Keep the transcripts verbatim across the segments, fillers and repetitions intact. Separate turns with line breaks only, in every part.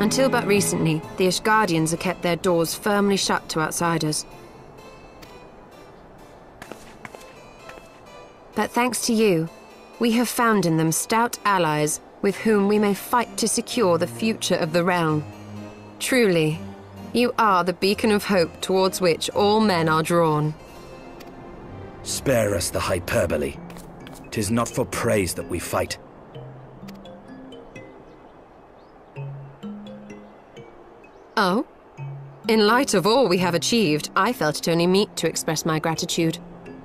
Until but recently, the Ishgardians have kept their doors firmly shut to outsiders. But thanks to you, we have found in them stout allies with whom we may fight to secure the future of the realm. Truly, you are the beacon of hope towards which all men are drawn.
Spare us the hyperbole. 'Tis not for praise that we fight.
Oh? In light of all we have achieved, I felt it only meet to express my gratitude.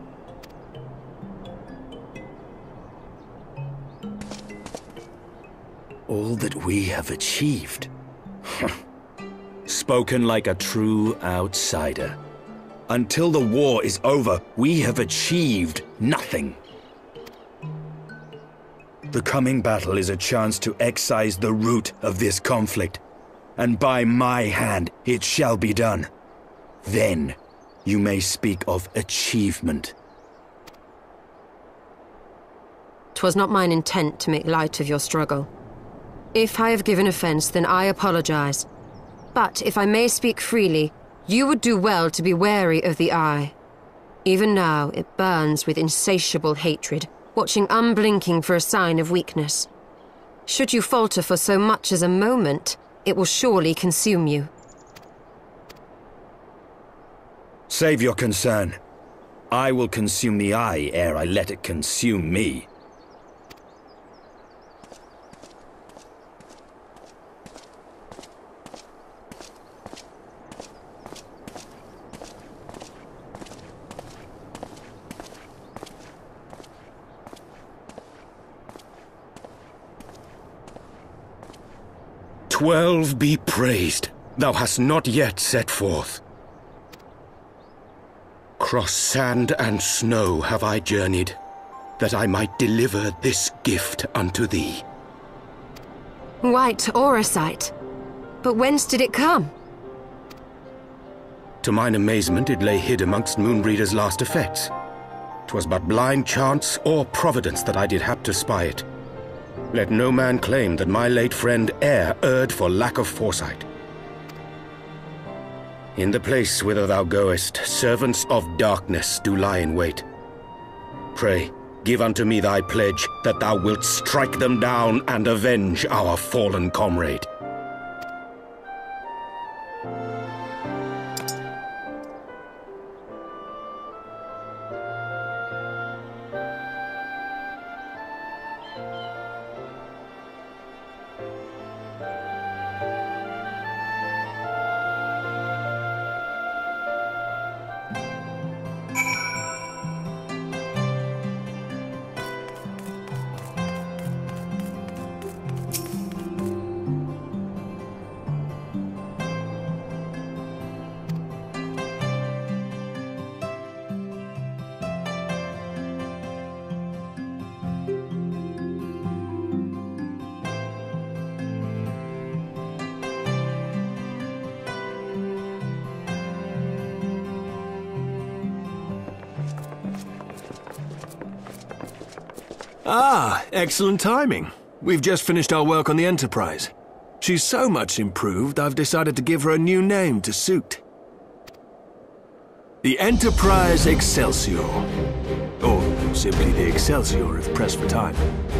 All that we have achieved? Spoken like a true outsider. Until the war is over, we have achieved nothing. The coming battle is a chance to excise the root of this conflict, and by my hand it shall be done. Then you may speak of achievement.
'Twas not mine intent to make light of your struggle. If I have given offense, then I apologize. But if I may speak freely, you would do well to be wary of the eye. Even now, it burns with insatiable hatred, watching unblinking for a sign of weakness. Should you falter for so much as a moment, it will surely consume you.
Save your concern. I will consume the eye ere I let it consume me.
Twelve be praised, thou hast not yet set forth. Cross sand and snow have I journeyed, that I might deliver this gift unto thee.
White Auracite. But whence did it come?
To mine amazement, it lay hid amongst Moonbreeder's last effects. 'Twas but blind chance or providence that I did hap to spy it. Let no man claim that my late friend e'er erred for lack of foresight. In the place whither thou goest, servants of darkness do lie in wait. Pray, give unto me thy pledge that thou wilt strike them down and avenge our fallen comrade.
Ah, excellent timing. We've just finished our work on the Enterprise. She's so much improved, I've decided to give her a new name to suit. The Enterprise Excelsior. Or simply the Excelsior if pressed for time.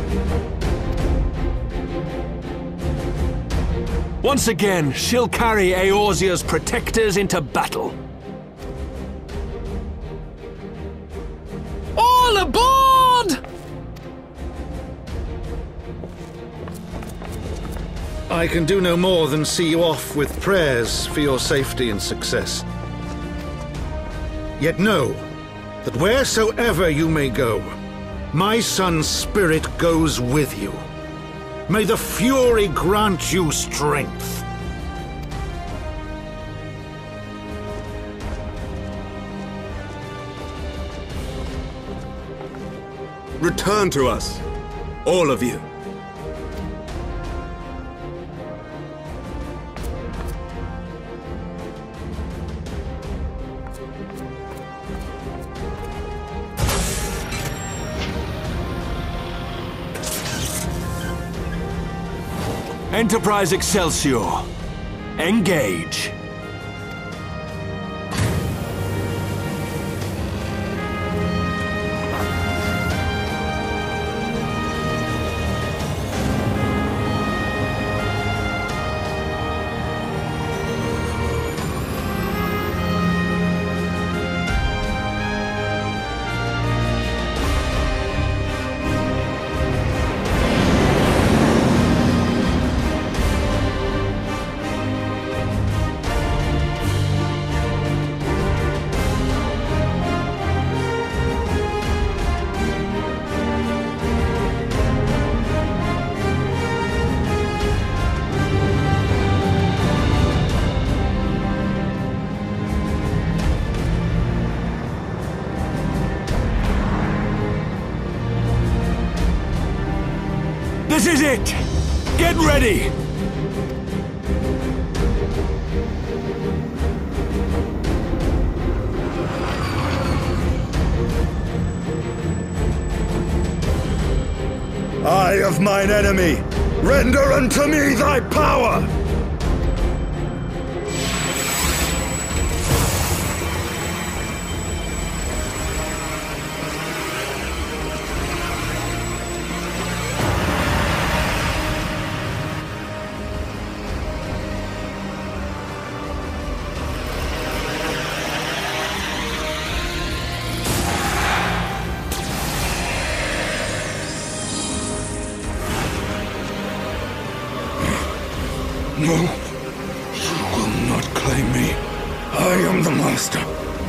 Once again, she'll carry Eorzea's protectors into battle. All aboard!
I can do no more than see you off with prayers for your safety and success. Yet know that wheresoever you may go, my son's spirit goes with you. May the Fury grant you strength.
Return to us, all of you. Enterprise Excelsior. Engage. This is it! Get ready!
Eye of mine enemy, render unto me thy power! No, you will not claim me. I am the master.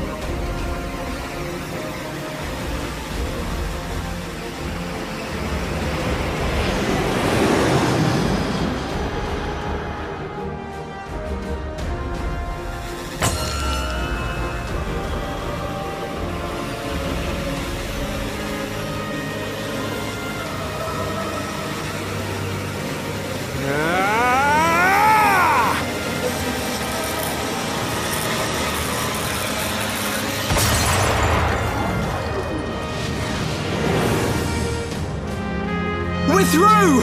We're through!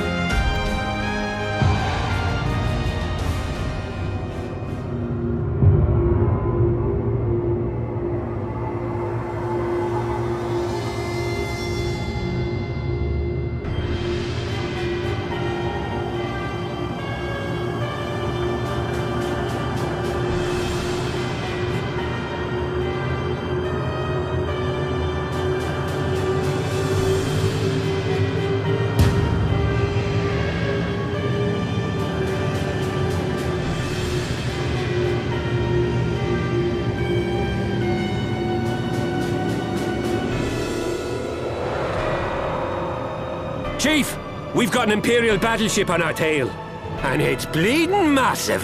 Chief, we've got an Imperial battleship on our tail. And it's bleeding massive.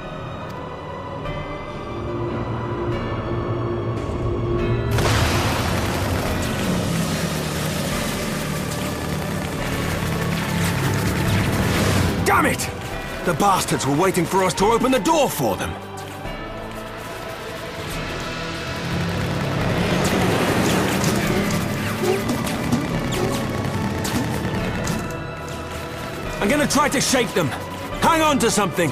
Damn it! The bastards were waiting for us to open the door for them. I'm gonna try to shake them. Hang on to something.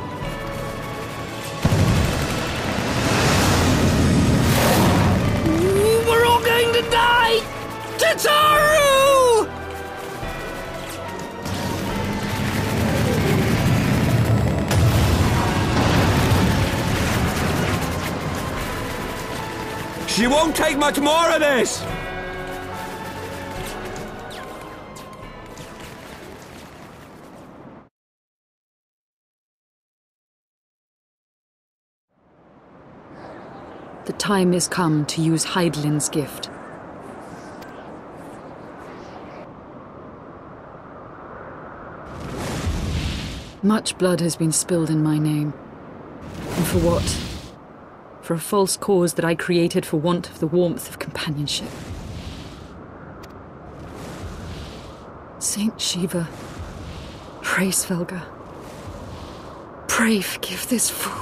We're all going to die! Tataru!
She won't take much more of this!
The time is come to use Hydaelyn's gift. Much blood has been spilled in my name. And for what? For a false cause that I created for want of the warmth of companionship. Saint Shiva, pray Svelga, pray forgive this fool.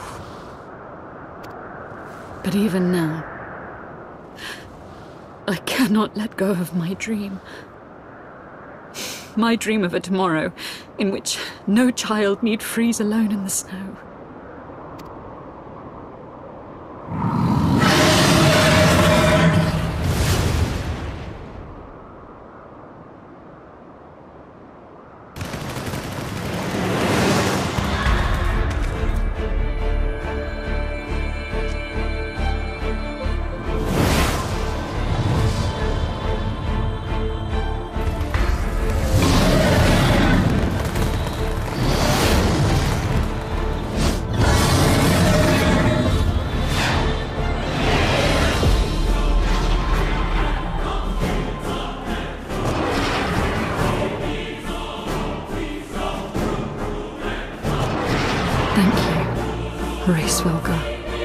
But even now, I cannot let go of my dream. My dream of a tomorrow in which no child need freeze alone in the snow.
Hraesvelgr.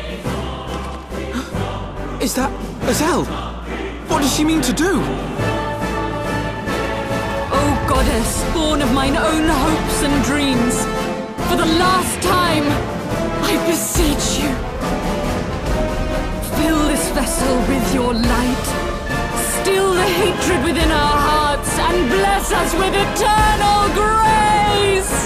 Is that Azel? What does she mean to do?
O goddess, born of mine own hopes and dreams, for the last time, I beseech you, fill this vessel with your light, still the hatred within our hearts, and bless us with eternal grace!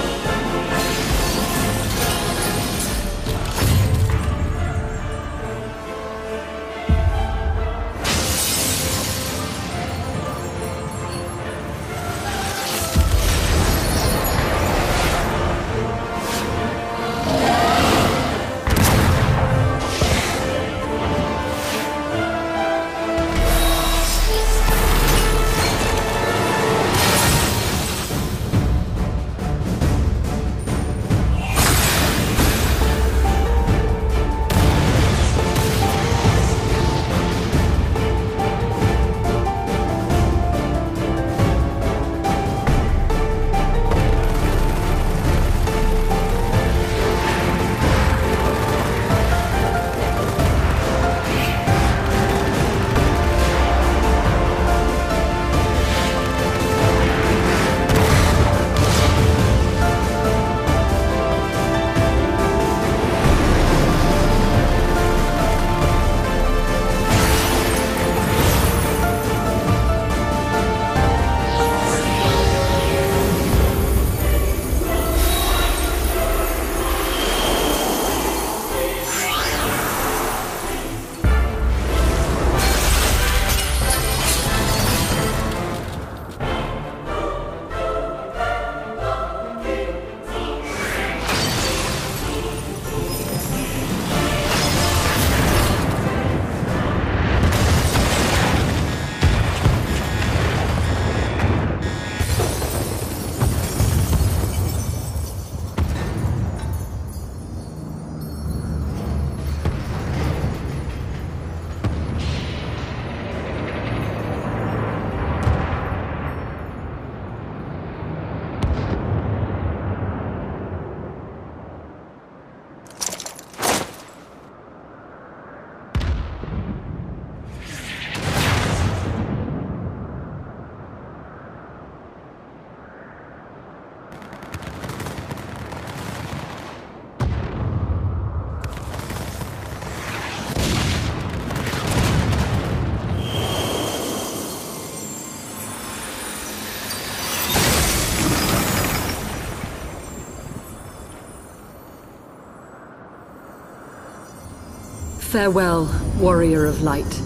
Farewell, warrior of light,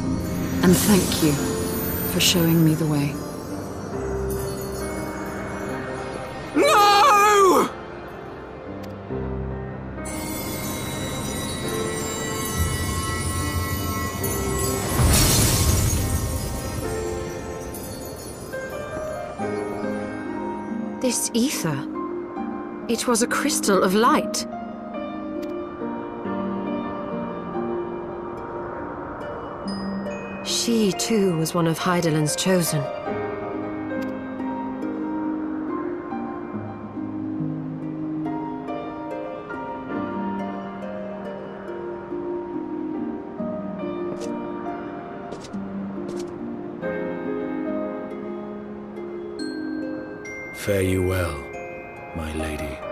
and thank you for showing me the way.
No!
This ether, it was a crystal of light. She, too, was one of Hydaelyn's chosen.
Fare you well, my lady.